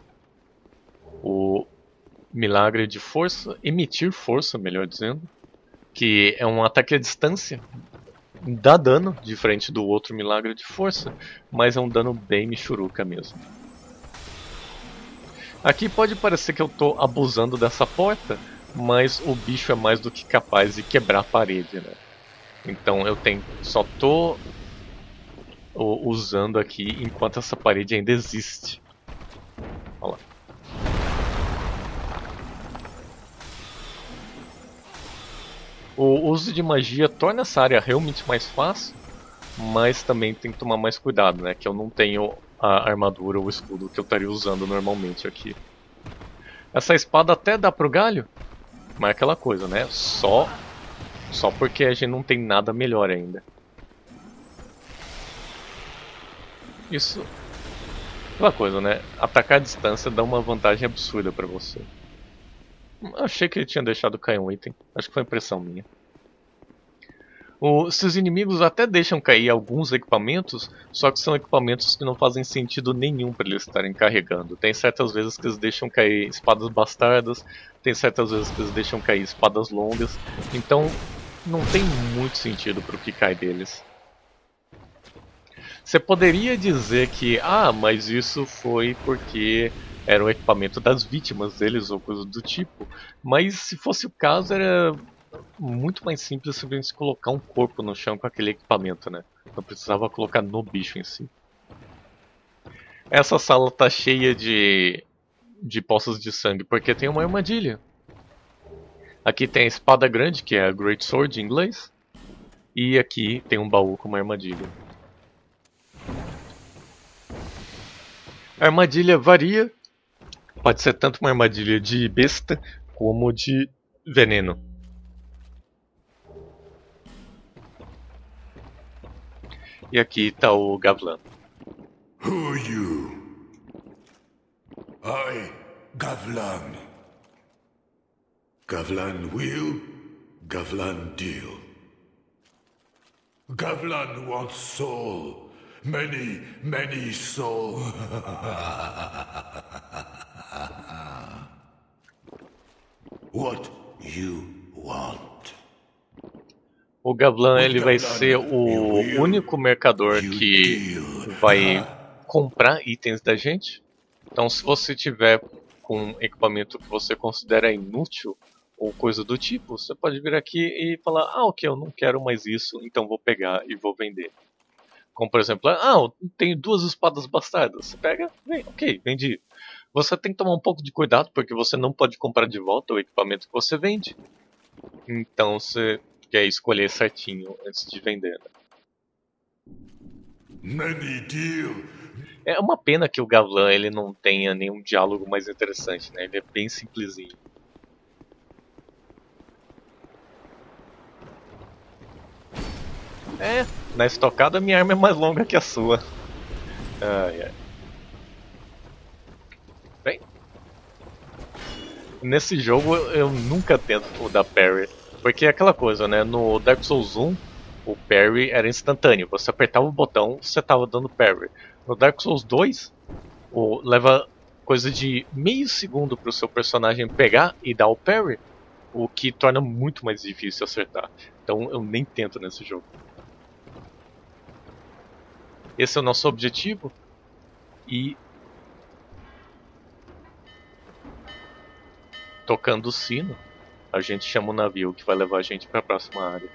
[SPEAKER 1] O milagre de força, emitir força, melhor dizendo, que é um ataque à distância, dá dano, diferente do outro milagre de força, mas é um dano bem michuruca mesmo. Aqui pode parecer que eu estou abusando dessa porta, mas o bicho é mais do que capaz de quebrar a parede, né? Então eu tenho, só estou usando aqui enquanto essa parede ainda existe. Olha lá. O uso de magia torna essa área realmente mais fácil, mas também tem que tomar mais cuidado, né? Que eu não tenho a armadura ou o escudo que eu estaria usando normalmente aqui. Essa espada até dá pro galho, mas é aquela coisa, né? Só, só porque a gente não tem nada melhor ainda. Isso, aquela coisa, né? Atacar à distância dá uma vantagem absurda pra você. Achei que ele tinha deixado cair um item. Acho que foi impressão minha. O, seus inimigos até deixam cair alguns equipamentos, só que são equipamentos que não fazem sentido nenhum para eles estarem carregando. Tem certas vezes que eles deixam cair espadas bastardas, tem certas vezes que eles deixam cair espadas longas, então não tem muito sentido para o que cai deles. Você poderia dizer que, ah, mas isso foi porque era o equipamento das vítimas deles ou coisa do tipo, mas se fosse o caso era muito mais simples simplesmente colocar um corpo no chão com aquele equipamento, né? Não precisava colocar no bicho em si. Essa sala tá cheia de, de poças de sangue porque tem uma armadilha. Aqui tem a espada grande, que é a Great Sword em inglês, e aqui tem um baú com uma armadilha. A armadilha varia. Pode ser tanto uma armadilha de besta como de veneno. E aqui está o Gavlan.
[SPEAKER 6] Who are you? I, Gavlan. Gavlan will, Gavlan deal. Gavlan wants soul. Many, many soul. What you want?
[SPEAKER 1] O Gavlan ele vai ser o único mercador que vai comprar itens da gente. Então se você tiver com um equipamento que você considera inútil ou coisa do tipo, você pode vir aqui e falar, ah ok, eu não quero mais isso, então vou pegar e vou vender. Como por exemplo, ah, eu tenho duas espadas bastardas. Você pega, vem, ok, vendi. Você tem que tomar um pouco de cuidado, porque você não pode comprar de volta o equipamento que você vende. Então você quer escolher certinho antes de vender.
[SPEAKER 6] Many deal.
[SPEAKER 1] É uma pena que o Gavlan ele não tenha nenhum diálogo mais interessante, né? Ele é bem simplesinho. É, na estocada minha arma é mais longa que a sua. Ai, ai. Bem, nesse jogo eu nunca tento dar parry, porque é aquela coisa, né? No Dark Souls um, o parry era instantâneo. Você apertava o botão, você tava dando parry. No Dark Souls dois, o, leva coisa de meio segundo para o seu personagem pegar e dar o parry, o que torna muito mais difícil acertar. Então eu nem tento nesse jogo. Esse é o nosso objetivo. E tocando o sino, a gente chama o navio que vai levar a gente para a próxima área.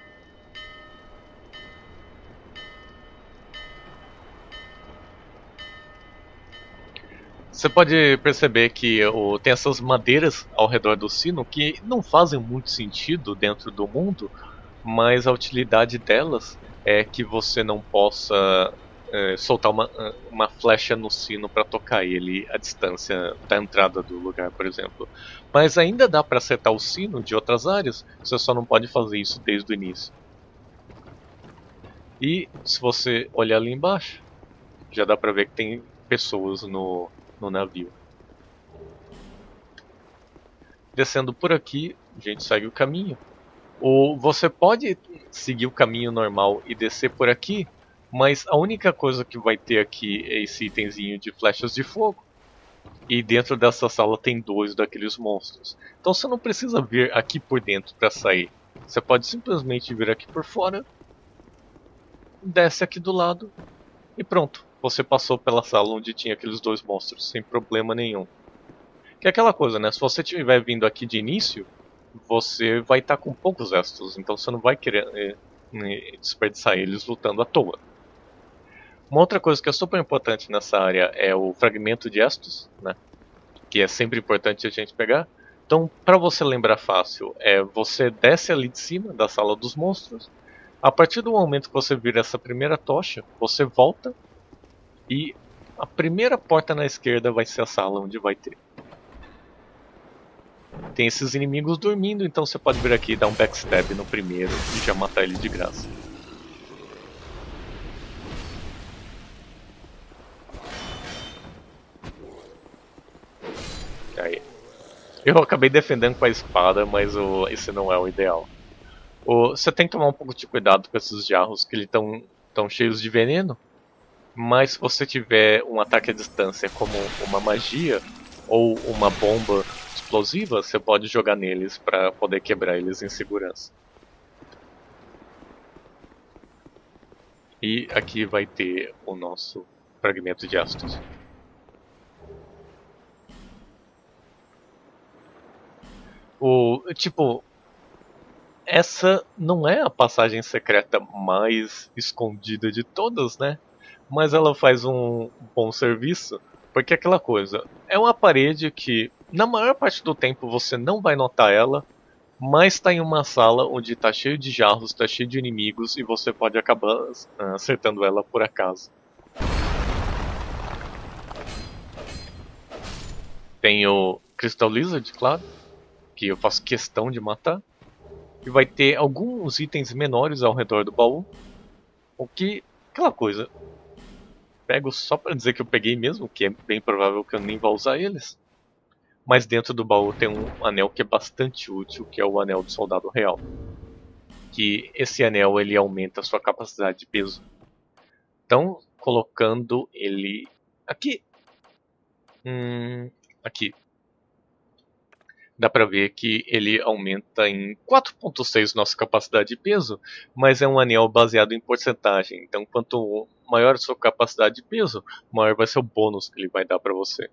[SPEAKER 1] Você pode perceber que oh, tem essas madeiras ao redor do sino que não fazem muito sentido dentro do mundo, mas a utilidade delas é que você não possa é, soltar uma, uma flecha no sino para tocar ele à distância da entrada do lugar, por exemplo. Mas ainda dá para acertar o sino de outras áreas, você só não pode fazer isso desde o início. E se você olhar ali embaixo, já dá para ver que tem pessoas no, no navio. Descendo por aqui, a gente segue o caminho. Ou você pode seguir o caminho normal e descer por aqui, mas a única coisa que vai ter aqui é esse itemzinho de flechas de fogo. E dentro dessa sala tem dois daqueles monstros. Então você não precisa vir aqui por dentro para sair. Você pode simplesmente vir aqui por fora, desce aqui do lado e pronto. Você passou pela sala onde tinha aqueles dois monstros sem problema nenhum. Que é aquela coisa, né? Se você estiver vindo aqui de início, você vai estar com poucos Estus, então você não vai querer é, é, desperdiçar eles lutando à toa. Uma outra coisa que é super importante nessa área é o fragmento de Estus, né? Que é sempre importante a gente pegar. Então, para você lembrar fácil, é você desce ali de cima da sala dos monstros. A partir do momento que você vira essa primeira tocha, você volta e a primeira porta na esquerda vai ser a sala onde vai ter. Tem esses inimigos dormindo, então você pode vir aqui e dar um backstab no primeiro e já matar ele de graça. Aí. Eu acabei defendendo com a espada, mas o, esse não é o ideal. O, você tem que tomar um pouco de cuidado com esses jarros, que eles estão tão cheios de veneno. Mas se você tiver um ataque à distância como uma magia ou uma bomba explosiva, você pode jogar neles para poder quebrar eles em segurança. E aqui vai ter o nosso fragmento de Estus. O, tipo, essa não é a passagem secreta mais escondida de todas, né? Mas ela faz um bom serviço, porque é aquela coisa, é uma parede que na maior parte do tempo você não vai notar ela, mas está em uma sala onde está cheio de jarros, está cheio de inimigos e você pode acabar acertando ela por acaso. Tem o Crystal Lizard, claro, que eu faço questão de matar. E vai ter alguns itens menores ao redor do baú. O que, aquela coisa, pego só para dizer que eu peguei mesmo, que é bem provável que eu nem vá usar eles. Mas dentro do baú tem um anel que é bastante útil, que é o anel do soldado real. Que esse anel ele aumenta a sua capacidade de peso. Então, colocando ele aqui, hum, aqui, dá pra ver que ele aumenta em quatro ponto seis nossa capacidade de peso, mas é um anel baseado em porcentagem. Então, quanto maior a sua capacidade de peso, maior vai ser o bônus que ele vai dar pra você.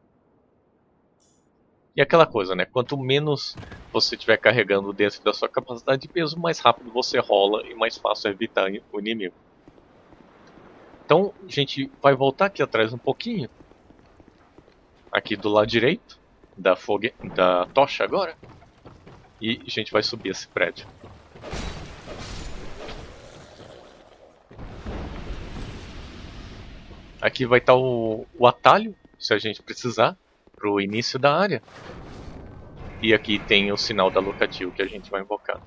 [SPEAKER 1] E aquela coisa, né? Quanto menos você estiver carregando dentro da sua capacidade de peso, mais rápido você rola e mais fácil é evitar o inimigo. Então, a gente vai voltar aqui atrás um pouquinho. Aqui do lado direito da, fogue... da tocha agora. E a gente vai subir esse prédio. Aqui vai estar o, o atalho, se a gente precisar, para o início da área. E aqui tem o sinal da Lucatil que a gente vai invocar.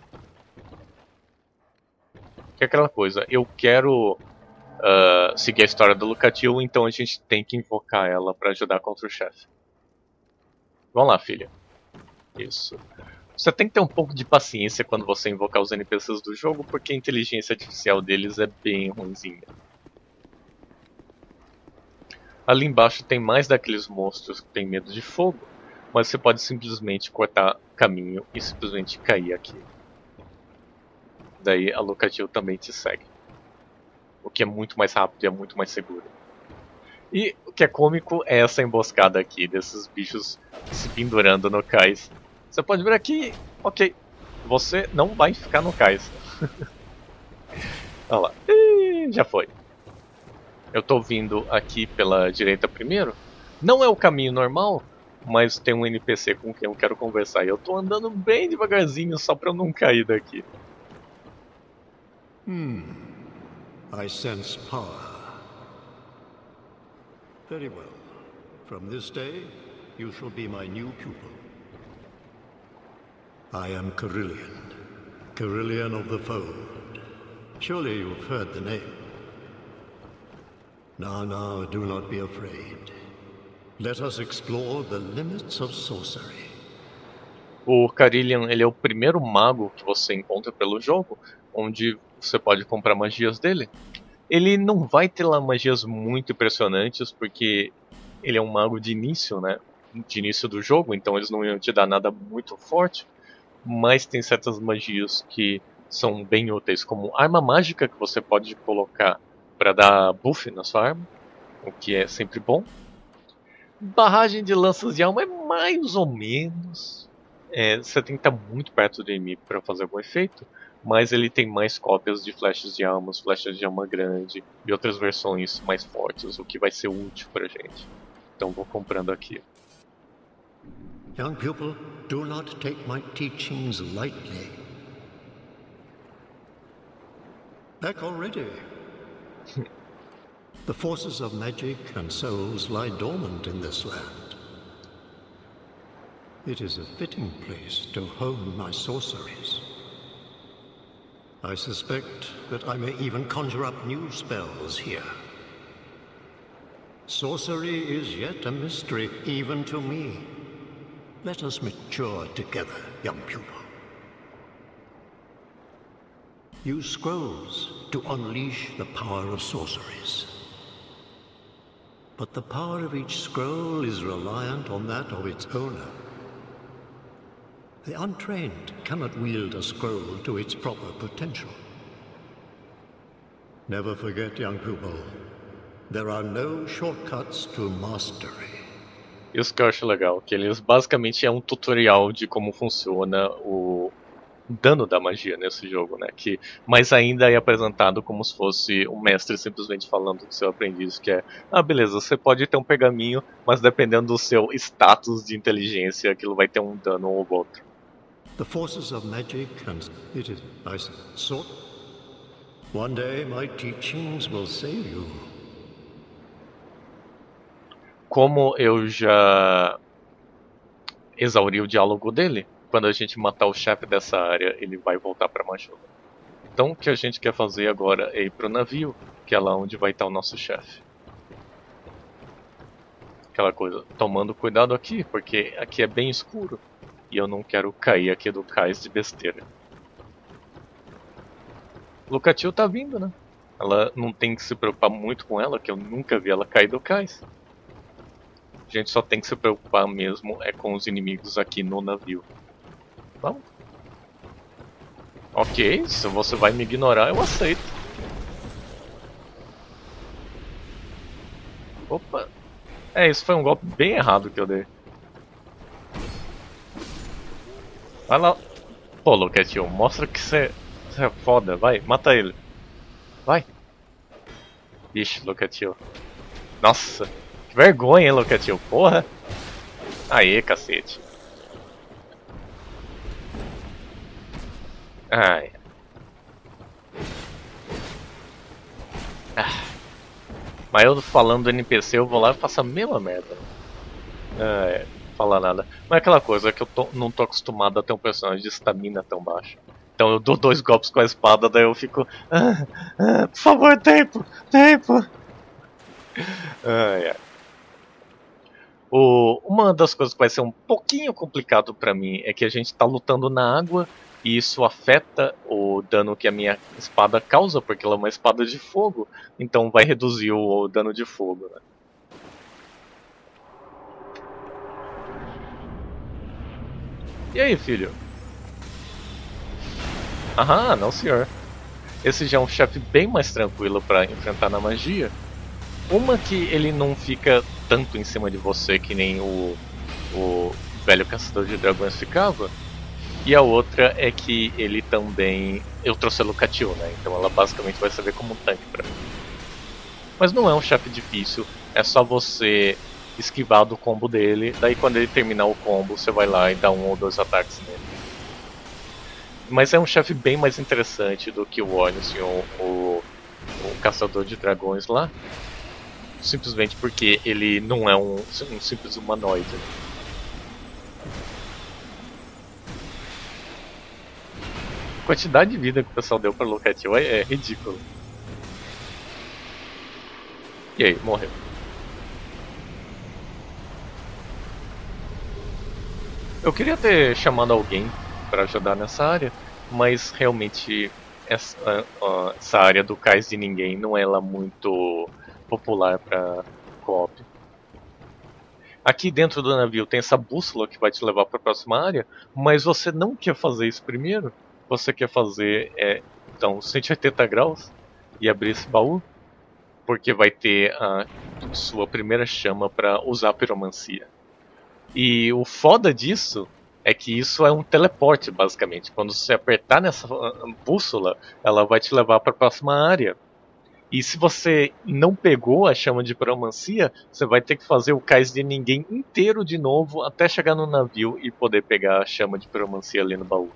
[SPEAKER 1] Que é aquela coisa, eu quero uh, seguir a história da Lucatil, então a gente tem que invocar ela para ajudar contra o chefe. Vamos lá, filha. Isso. Você tem que ter um pouco de paciência quando você invocar os N P Cs do jogo, porque a inteligência artificial deles é bem ruinzinha. Ali embaixo tem mais daqueles monstros que tem medo de fogo, mas você pode simplesmente cortar caminho e simplesmente cair aqui. Daí a Lucatil também te segue. O que é muito mais rápido e é muito mais seguro. E o que é cômico é essa emboscada aqui, desses bichos se pendurando no cais. Você pode vir aqui, ok, você não vai ficar no cais. Olha lá, Ih, já foi. Eu tô vindo aqui pela direita primeiro. Não é o caminho normal, mas tem um N P C com quem eu quero conversar. E eu tô andando bem devagarzinho só pra eu não cair daqui.
[SPEAKER 7] Hmm. I sense power. Very well. From this day, you shall be my new pupil. I am Carillion, Carillion of the Fold. Surely you've heard the name. Now, now, do not be afraid. Let us explore the limits of sorcery.
[SPEAKER 1] O Carillion, ele é o primeiro mago que você encontra pelo jogo, onde você pode comprar magias dele. Ele não vai ter lá magias muito impressionantes, porque ele é um mago de início, né? De início do jogo, então eles não iam te dar nada muito forte. Mas tem certas magias que são bem úteis, como arma mágica que você pode colocar para dar buff na sua arma, o que é sempre bom. Barragem de lanças de alma é mais ou menos. É, você tem que estar muito perto do inimigo para fazer algum efeito, mas ele tem mais cópias de flechas de almas, flechas de alma grande e outras versões mais fortes, o que vai ser útil pra gente. Então vou comprando aqui.
[SPEAKER 7] Young pupil, do not take my teachings lightly. Back already. The forces of magic and souls lie dormant in this land. It is a fitting place to hone my sorceries. I suspect that I may even conjure up new spells here. Sorcery is yet a mystery even to me. Let us mature together, young pupil. Use scrolls to unleash the power of sorceries. But the power of each scroll is reliant on that of its owner. The untrained cannot wield a scroll to its proper potential. Never forget, young pupil, there are no shortcuts to mastery.
[SPEAKER 1] Isso que eu acho legal, que eles basicamente é um tutorial de como funciona o dano da magia nesse jogo, né? Que, mas ainda é apresentado como se fosse um mestre simplesmente falando com seu aprendiz, que é, ah, beleza, você pode ter um pergaminho, mas dependendo do seu status de inteligência, aquilo vai ter um dano ou outro.
[SPEAKER 7] The forces of magic and it is I saw. One day my teachings will save you.
[SPEAKER 1] Como eu já exauri o diálogo dele, quando a gente matar o chefe dessa área, ele vai voltar para Majula. Então o que a gente quer fazer agora é ir pro navio, que é lá onde vai estar o nosso chefe. Aquela coisa, tomando cuidado aqui, porque aqui é bem escuro. E eu não quero cair aqui do cais de besteira. Lucatiel tá vindo, né? Ela não tem que se preocupar muito com ela, que eu nunca vi ela cair do cais. A gente só tem que se preocupar mesmo é com os inimigos aqui no navio. Vamos. Ok, se você vai me ignorar, eu aceito. Opa. É, isso foi um golpe bem errado que eu dei. Vai lá. Pô, Lucatiel, mostra que você é foda. Vai, mata ele. Vai. Ixi, Lucatiel. Nossa, que vergonha, hein, Lucatiel. Porra. Aê, cacete. Ai. Ah. Mas eu falando do N P C, eu vou lá e faço a mesma merda. Ah, é. Falar nada. Mas é aquela coisa que eu tô, não tô acostumado a ter um personagem de estamina tão baixa. Então eu dou dois golpes com a espada, daí eu fico... Ah, ah, por favor, tempo! Tempo! Ai, ai. O, uma das coisas que vai ser um pouquinho complicado pra mim é que a gente tá lutando na água e isso afeta o dano que a minha espada causa, porque ela é uma espada de fogo, então vai reduzir o, o dano de fogo, né? E aí, filho? Aham, não senhor. Esse já é um chefe bem mais tranquilo pra enfrentar na magia. Uma que ele não fica tanto em cima de você que nem o, o velho caçador de dragões ficava. E a outra é que ele também... Eu trouxe a Lucatiel, né? Então ela basicamente vai servir como um tanque pra mim. Mas não é um chefe difícil, é só você esquivar do combo dele, daí quando ele terminar o combo você vai lá e dá um ou dois ataques nele. Mas é um chefe bem mais interessante do que o Ornstein, o, o, o caçador de dragões lá. simplesmente porque ele não é um, um simples humanoide. A quantidade de vida que o pessoal deu pra Lucatiel é, é ridículo. E aí, morreu. Eu queria ter chamado alguém para ajudar nessa área, mas realmente essa, uh, essa área do Cais de Ninguém não é lá muito popular para co-op. Aqui dentro do navio tem essa bússola que vai te levar para a próxima área, mas você não quer fazer isso primeiro. Você quer fazer é, então cento e oitenta graus e abrir esse baú, porque vai ter a sua primeira chama para usar a piromancia. E o foda disso é que isso é um teleporte, basicamente. Quando você apertar nessa bússola, ela vai te levar para a próxima área. E se você não pegou a chama de piromancia, você vai ter que fazer o Cais de Ninguém inteiro de novo até chegar no navio e poder pegar a chama de piromancia ali no baú.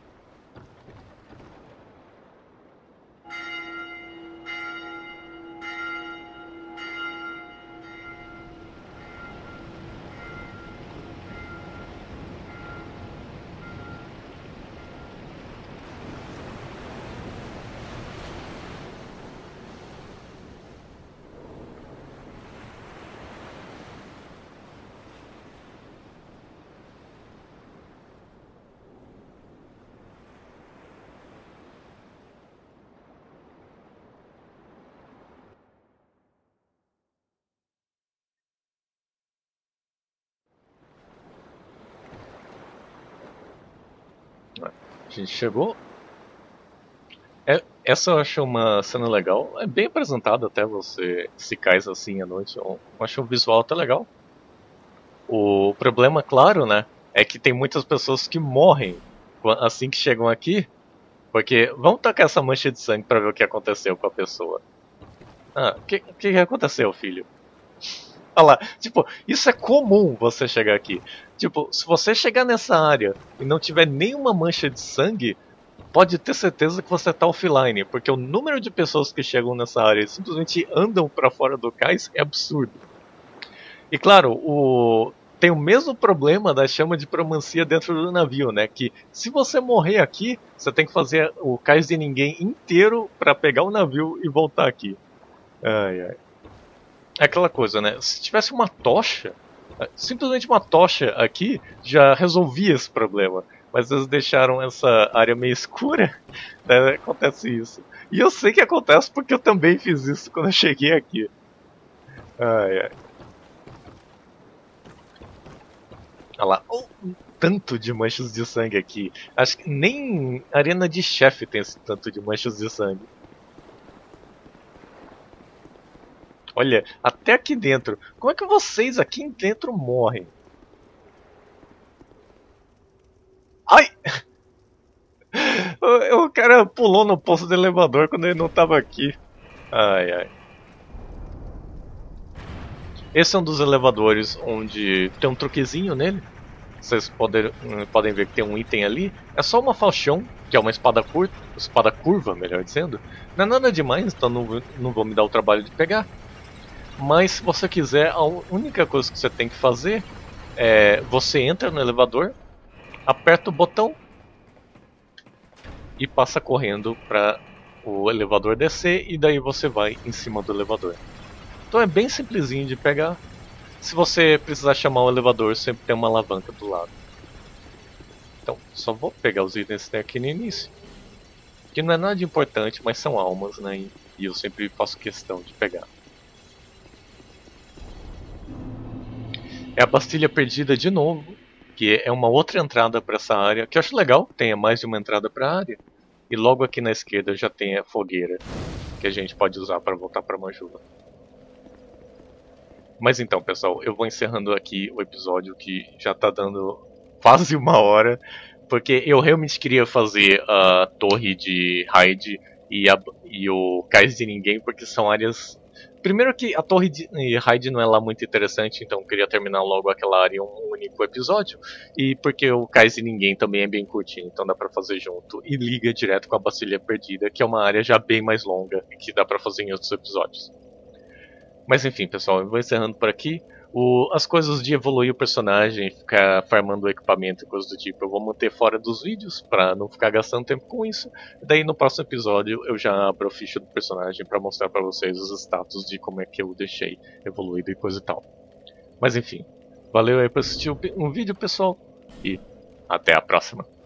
[SPEAKER 1] A gente chegou. É, essa eu acho uma cena legal. É bem apresentada até você se cais assim à noite. Eu acho o visual até legal. O problema, claro, né, é que tem muitas pessoas que morrem assim que chegam aqui. Porque vamos tacar essa mancha de sangue pra ver o que aconteceu com a pessoa. Ah, o que, que aconteceu, filho? Olha lá, tipo, isso é comum você chegar aqui. Tipo, se você chegar nessa área e não tiver nenhuma mancha de sangue, pode ter certeza que você tá offline, porque o número de pessoas que chegam nessa área e simplesmente andam pra fora do cais é absurdo. E claro, o... tem o mesmo problema da chama de piromancia dentro do navio, né? Que se você morrer aqui, você tem que fazer o Cais de Ninguém inteiro pra pegar o navio e voltar aqui. Ai, ai. É aquela coisa, né? Se tivesse uma tocha, simplesmente uma tocha aqui já resolvia esse problema. Mas eles deixaram essa área meio escura, né? Acontece isso. E eu sei que acontece porque eu também fiz isso quando eu cheguei aqui. Ai, ai. Olha lá, oh, um tanto de manchas de sangue aqui. Acho que nem arena de chefe tem esse tanto de manchas de sangue. Olha, até aqui dentro. Como é que vocês aqui dentro morrem? Ai! O, o cara pulou no poço do elevador quando ele não estava aqui. Ai, ai. Esse é um dos elevadores onde tem um truquezinho nele. Vocês podem, podem ver que tem um item ali. É só uma falchion, que é uma espada curta, espada curva, melhor dizendo. Não é nada demais, então não, não vou me dar o trabalho de pegar. Mas se você quiser, a única coisa que você tem que fazer é você entra no elevador, aperta o botão e passa correndo para o elevador descer e daí você vai em cima do elevador. Então é bem simplesinho de pegar. Se você precisar chamar o elevador, sempre tem uma alavanca do lado. Então só vou pegar os itens que tem aqui no início, que não é nada de importante, mas são almas, né? E eu sempre faço questão de pegar. É a Bastilha Perdida de novo, que é uma outra entrada para essa área, que eu acho legal, tenha mais de uma entrada para a área. E logo aqui na esquerda já tem a fogueira, que a gente pode usar para voltar para Majula. Mas então, pessoal, eu vou encerrando aqui o episódio, que já está dando quase uma hora, porque eu realmente queria fazer a torre de Hyde e, a, e o Cais de Ninguém, porque são áreas... Primeiro que a torre de Hyde não é lá muito interessante, então eu queria terminar logo aquela área em um único episódio. E porque o Cais de Ninguém também é bem curtinho, então dá pra fazer junto. E liga direto com a Bastilha Perdida, que é uma área já bem mais longa, que dá pra fazer em outros episódios. Mas enfim, pessoal, eu vou encerrando por aqui. O, as coisas de evoluir o personagem, ficar farmando o equipamento e coisas do tipo, eu vou manter fora dos vídeos pra não ficar gastando tempo com isso. E daí no próximo episódio eu já abro a ficha do personagem pra mostrar pra vocês os status de como é que eu deixei evoluído e coisa e tal. Mas enfim, valeu aí por assistir um vídeo, pessoal, e até a próxima.